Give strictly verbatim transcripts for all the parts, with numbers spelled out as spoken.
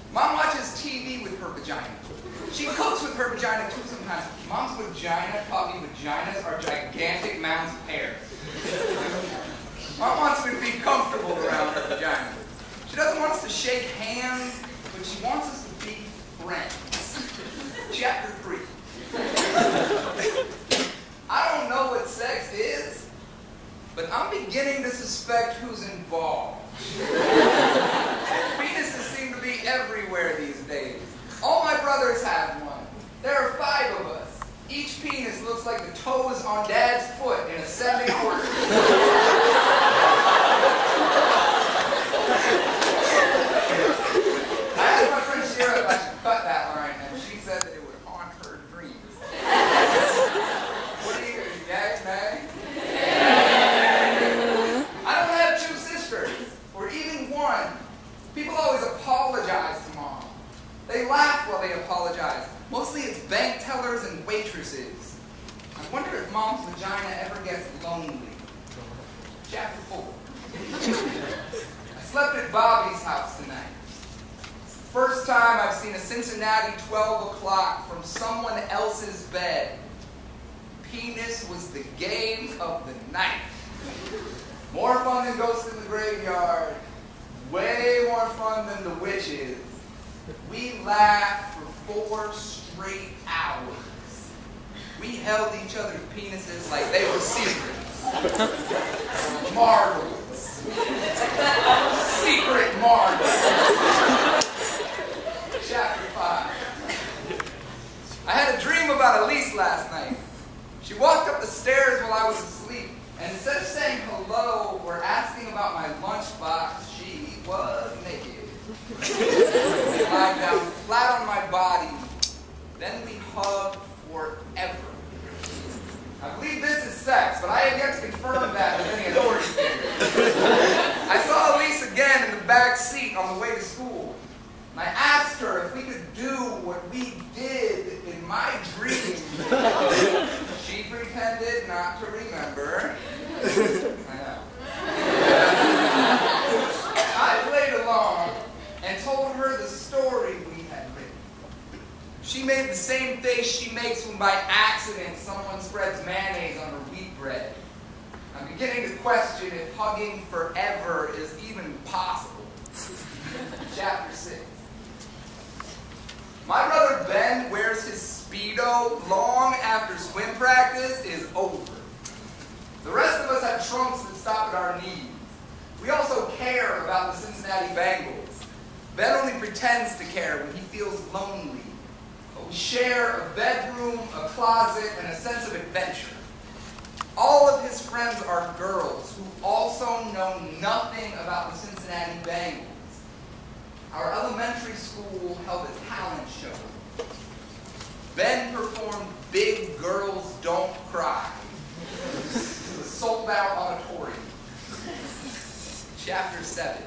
Mom watches T V with her vagina. She cooks with her vagina too sometimes. Mom's vagina, puppy vaginas, are gigantic mounds of hair. Mom wants me to be comfortable around her vagina. She doesn't want us to shake hands, but she wants us to be friends. Chapter three. I don't know what sex is, but I'm beginning to suspect who's involved. Penises seem to be everywhere these days. All my brothers have one. There are five of us. Each penis looks like the toes on Dad's foot in a seventy order. I asked my friend Shira if I should cut that line, and she said that it would haunt her dreams. What are you, gag, Meg? I don't have two sisters, or even one. People always apologize to Mom. They laugh while they apologize. Mostly it's bank tellers and waitresses. I wonder if Mom's vagina ever gets lonely. Chapter four. I slept at Bobby's house tonight. It's the first time I've seen a Cincinnati twelve o'clock from someone else's bed. Penis was the game of the night. More fun than Ghosts in the Graveyard. Way more fun than the witches. We laughed for four straight hours. We held each other's penises like they were secrets. Marbles. Secret marbles. Chapter five. I had a dream about Elise last night. She walked up the stairs while I was asleep, and instead of saying hello or asking about my lunchbox, she was naked. We lied down flat on my body. Then we hugged forever. I believe this is sex, but I have yet to confirm that with any authority figure. I saw Elise again in the back seat on the way to school. And I asked her if we could do what we did in my dream. She pretended not to remember. I know. I played along and told her the story we had written. She made the same face she makes when by accident someone spreads mayonnaise on her wheat bread. I'm beginning to question if hugging forever is even possible. Chapter six. My brother Ben wears his Speedo long after swim practice is over. The rest of us have trunks that stop at our knees. We also care about the Cincinnati Bengals. Ben only pretends to care when he feels lonely. But we share a bedroom, a closet, and a sense of adventure. All of his friends are girls who also know nothing about the Cincinnati Bengals. Our elementary school held a talent show. Ben performed Big Girls Don't Cry. It was a sold-out auditorium. Chapter seven.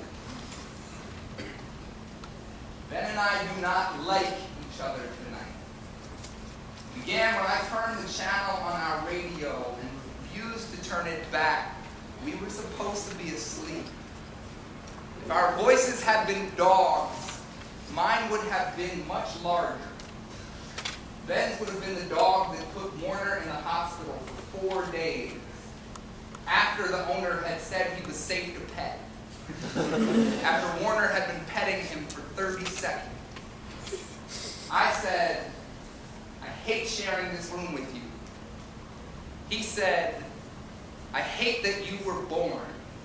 Ben and I do not like each other tonight. It began when I turned the channel on our radio and refused to turn it back. We were supposed to be asleep. If our voices had been dogs, mine would have been much larger. Ben's would have been the dog that put Warner in the hospital for four days, after the owner had said he was safe to pet. After Warner had been petting him for thirty seconds. I said, I hate sharing this room with you. He said, I hate that you were born.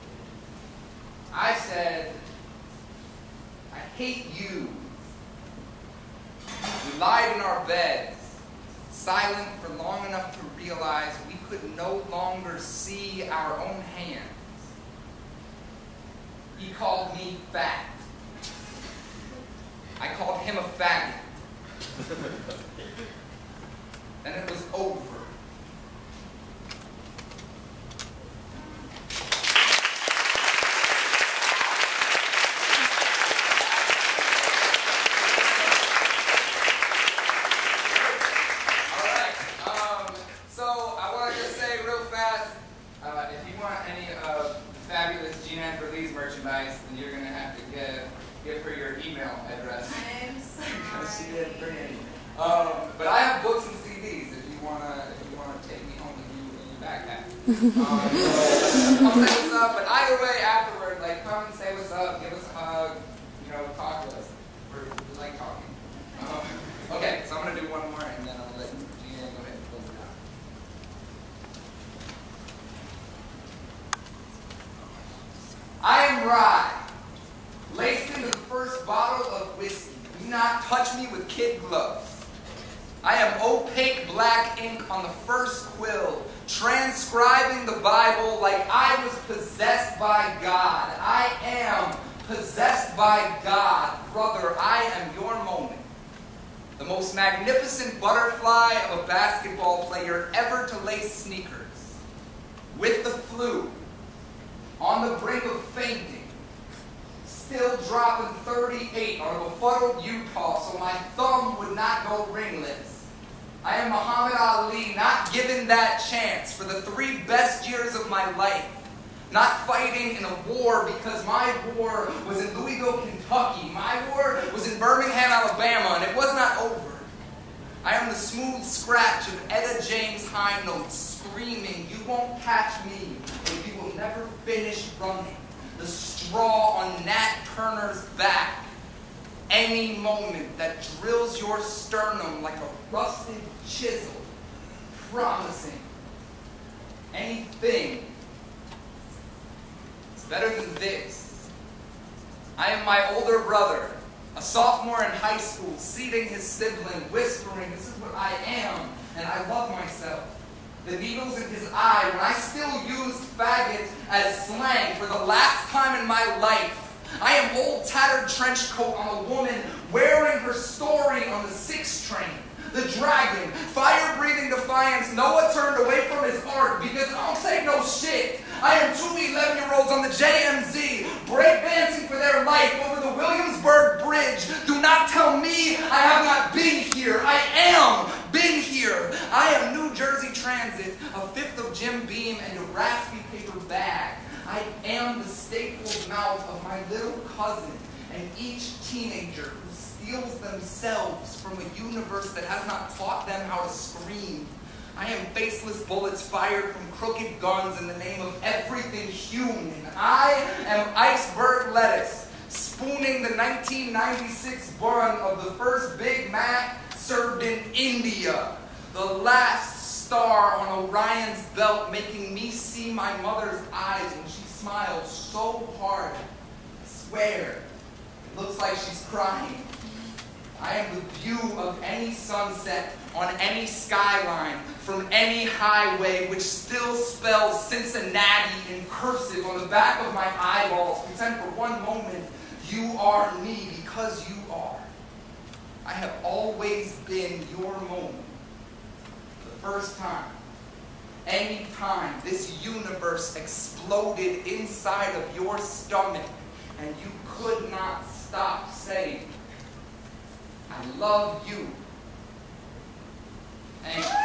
I said, I hate you. We lied in our beds, silent for long enough to realize we could no longer see our own hands. He called me fat. I called him a faggot. Then it was over. Fabulous Jeanann Verlee's merchandise, then you're going to have to give, give her your email address. Um, but I have books and C Ds if you wanna if you wanna take me home with you in your backpack. Um, so come say what's up. But either way, afterward, like come and say what's up, give us a hug, you know, talk to us. We're, we like talking. Um, okay, so I'm gonna do one more and then I'll let Jeanann go ahead and close it out. I am rye, laced into the first bottle of whiskey. Do not touch me with kid gloves. I am opaque black ink on the first quill, transcribing the Bible like I was possessed by God. I am possessed by God. Brother, I am your moment. The most magnificent butterfly of a basketball player ever to lace sneakers. With the flu, on the brink of fainting, still dropping thirty-eight on a befuddled Utah so my thumb would not go ringless. I am Muhammad Ali, not given that chance for the three best years of my life. Not fighting in a war because my war was in Louisville, Kentucky. My war was in Birmingham, Alabama, and it was not over. I am the smooth scratch of Etta James' high notes, screaming, you won't catch me, or you will never finish running. The straw on Nat Turner's back. Any moment that drills your sternum like a rusted chisel, promising anything. It's better than this. I am my older brother, a sophomore in high school, seating his sibling, whispering, this is what I am, and I love myself. The needles in his eye, when I still used faggot as slang for the last time in my life. I am old tattered trench coat on a woman wearing her story on the six train. The dragon, fire-breathing defiance, Noah turned away from his ark because I don't say no shit. I am two eleven-year-olds on the J M Z, breakdancing for their life over the Williamsburg Bridge. Do not tell me I have not been here. I am been here. I am New Jersey Transit, a fifth of Jim Beam, and a raspy paper bag. I am the stapled mouth of my little cousin and each teenager who steals themselves from a universe that has not taught them how to scream. I am faceless bullets fired from crooked guns in the name of everything human. I am iceberg lettuce, spooning the nineteen ninety-six bun of the first Big Mac served in India. The last star on Orion's belt, making me see my mother's eyes when she smiles so hard. I swear, it looks like she's crying. I am the view of any sunset on any skyline from any highway, which still spells Cincinnati in cursive on the back of my eyeballs. Pretend for one moment you are me because you are. I have always been your moment. First time, any time this universe exploded inside of your stomach and you could not stop saying, I love you. Thank you.